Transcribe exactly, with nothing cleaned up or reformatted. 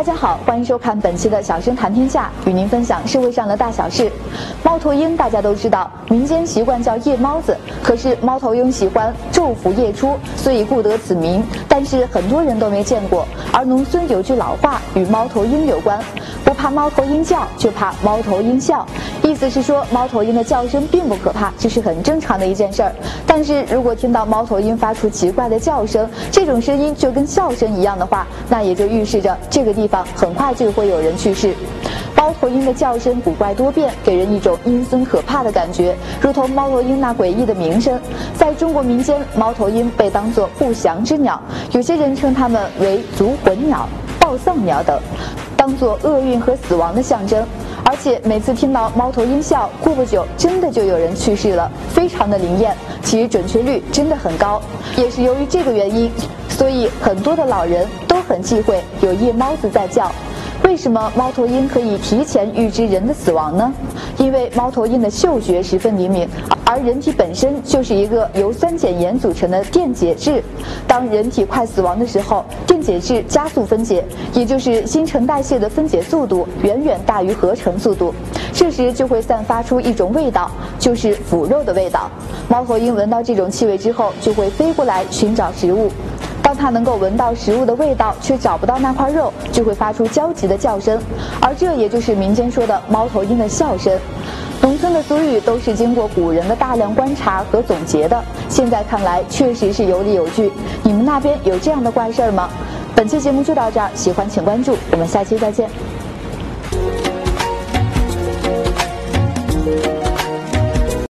家好，欢迎收看本期的小生谈天下，与您分享社会上的大小事。猫头鹰大家都知道，民间习惯叫夜猫子，可是猫头鹰喜欢昼伏夜出，所以故得此名。但是很多人都没见过。而农村有句老话与猫头鹰有关，不怕猫头鹰叫，就怕猫头鹰笑。意思是说，猫头鹰的叫声并不可怕，这是很正常的一件事儿。但是如果听到猫头鹰发出奇怪的叫声，这种声音就跟笑声一样的话，那也就预示着这个地方很快就会有人去世。猫头鹰的叫声古怪多变，给人一种阴森可怕的感觉，如同猫头鹰那诡异的名声。在中国民间，猫头鹰被当作不祥之鸟，有些人称它们为足魂鸟、报丧鸟等，当作厄运和死亡的象征。而且每次听到猫头鹰笑，过不久真的就有人去世了，非常的灵验，其准确率真的很高。也是由于这个原因，所以很多的老人都很忌讳有夜猫子在叫。为什么猫头鹰可以提前预知人的死亡呢？因为猫头鹰的嗅觉十分灵敏，而人体本身就是一个由酸碱盐组成的电解质。当人体快死亡的时候，电解质加速分解，也就是新陈代谢的分解速度远远大于合成速度，这时就会散发出一种味道，就是腐肉的味道。猫头鹰闻到这种气味之后，就会飞过来寻找食物。当它能够闻到食物的味道，却找不到那块肉，就会发出焦急的叫声，而这也就是民间说的猫头鹰的笑声。农村的俗语都是经过古人的大量观察和总结的，现在看来确实是有理有据。你们那边有这样的怪事儿吗？本期节目就到这儿，喜欢请关注，我们下期再见。